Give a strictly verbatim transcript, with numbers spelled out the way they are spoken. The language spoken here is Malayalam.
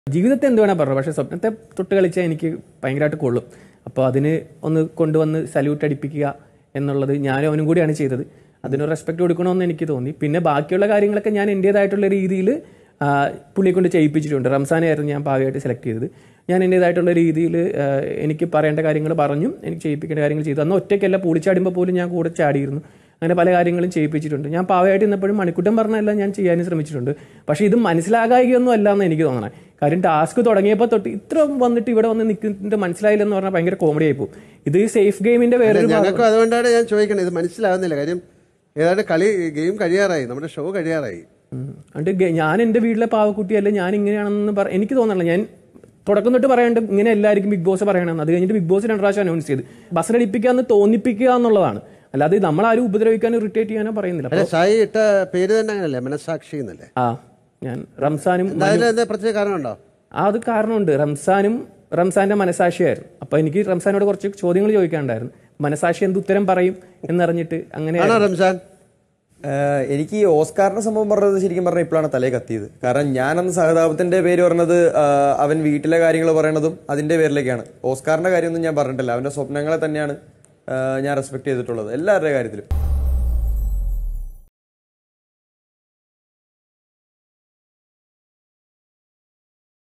ജീവിതത്തെ എന്ത് വേണേൽ പറഞ്ഞു, പക്ഷേ സ്വപ്നത്തെ തൊട്ട് കളിച്ചാൽ എനിക്ക് ഭയങ്കരമായിട്ട് കൊള്ളും. അപ്പോൾ അതിന് ഒന്ന് കൊണ്ടുവന്ന് സല്യൂട്ട് അടിപ്പിക്കുക എന്നുള്ളത് ഞാനും അവനും കൂടിയാണ് ചെയ്തത്. അതിനൊരു റെസ്പെക്ട് കൊടുക്കണമെന്ന് എനിക്ക് തോന്നി. പിന്നെ ബാക്കിയുള്ള കാര്യങ്ങളൊക്കെ ഞാൻ എൻ്റേതായിട്ടുള്ള രീതിയിൽ പുള്ളിയെ കൊണ്ട് ചെയ്യിപ്പിച്ചിട്ടുണ്ട്. റംസാനായിരുന്നു ഞാൻ ഭാഗമായിട്ട് സെലക്ട് ചെയ്തത്. ഞാൻ എൻ്റേതായിട്ടുള്ള രീതിയിൽ എനിക്ക് പറയേണ്ട കാര്യങ്ങൾ പറഞ്ഞു, എനിക്ക് ചെയ്യിപ്പിക്കേണ്ട കാര്യങ്ങൾ ചെയ്തു. അന്ന് ഒറ്റയ്ക്കല്ല, പൂളിച്ചാടുമ്പോൾ പോലും ഞാൻ കൂടെ ചാടിയിരുന്നു. അങ്ങനെ പല കാര്യങ്ങളും ചെയ്യിപ്പിച്ചിട്ടുണ്ട്. ഞാൻ പാവമായിട്ട് ഇന്നപ്പോഴും മണിക്കുട്ടൻ പറഞ്ഞതെല്ലാം ഞാൻ ചെയ്യാനും ശ്രമിച്ചിട്ടുണ്ട്. പക്ഷേ ഇത് മനസ്സിലാകായികയൊന്നും അല്ല എന്ന് എനിക്ക് തോന്നണേ. കാര്യം ടാസ്ക് തുടങ്ങിയപ്പോൾ തൊട്ട് ഇത്ര വന്നിട്ട് ഇവിടെ വന്ന് നിൽക്കുന്നുണ്ട് മനസ്സിലായില്ലെന്ന് പറഞ്ഞാൽ ഭയങ്കര കോമഡി ആയിപ്പോൾ. ഇത് സേഫ് ഗെയിമിന്റെ വേറെ അതുകൊണ്ടാണ് ഞാൻ ചോദിക്കണത്, ഇത് മനസ്സിലാവുന്നില്ല. കാര്യം ഏതാണ്ട് കളി ഗെയിം കഴിയാറായി, നമ്മുടെ ഷോ കഴിയാറായി. എന്നിട്ട് ഞാൻ എൻ്റെ വീട്ടിലെ പാവക്കുട്ടിയല്ല, ഞാൻ ഇങ്ങനെയാണെന്ന് പറ എനിക്ക് തോന്നണില്ല. ഞാൻ തുടക്കം തൊട്ട് പറയേണ്ട ഇങ്ങനെ എല്ലാവർക്കും ബിഗ് ബോസ് പറയണമെന്ന്. അത് കഴിഞ്ഞിട്ട് ബിഗ് ബോസ് രണ്ട് പ്രാവശ്യം അനൗൺസ് ചെയ്ത് ബസ്സിലടിപ്പിക്കാന്ന് തോന്നിപ്പിക്കുക എന്നുള്ളതാണ്. അല്ലാതെ നമ്മളാരും ഉപദ്രവിക്കാനോ ഇറിറ്റേറ്റ് ചെയ്യാനോ പറയുന്നില്ല. സായി ഇട്ട പേര് തന്നെ അങ്ങനല്ലേ, മനസാക്ഷി എന്നല്ലേ? ആ, ഞാൻ റംസാനും പ്രത്യേക കാരണമുണ്ടോ? ആ, അത് കാരണമുണ്ട്. റംസാനും റംസാന്റെ മനസാക്ഷിയായിരുന്നു. അപ്പൊ എനിക്ക് റംസാനോട് കുറച്ച് ചോദ്യങ്ങൾ ചോദിക്കാനുണ്ടായിരുന്നു. മനസാക്ഷി എന്ത് ഉത്തരം പറയും എന്നറിഞ്ഞിട്ട് അങ്ങനെ. റംസാൻ, എനിക്ക് ഈ ഓസ്കാറിന്റെ സംഭവം പറഞ്ഞത് ശരിക്കും പറഞ്ഞാൽ ഇപ്പോഴാണ് തലയിൽ കത്തിയത്. കാരണം ഞാനന്ന് സഹതാപത്തിന്റെ പേര് പറഞ്ഞത് അവൻ വീട്ടിലെ കാര്യങ്ങൾ പറയണതും അതിന്റെ പേരിലേക്കാണ്. ഓസ്കാറിന്റെ കാര്യമൊന്നും ഞാൻ പറഞ്ഞിട്ടില്ല. അവന്റെ സ്വപ്നങ്ങളെ തന്നെയാണ് ഞാൻ റെസ്പെക്ട് ചെയ്തിട്ടുള്ളത് എല്ലാവരുടെ കാര്യത്തിലും.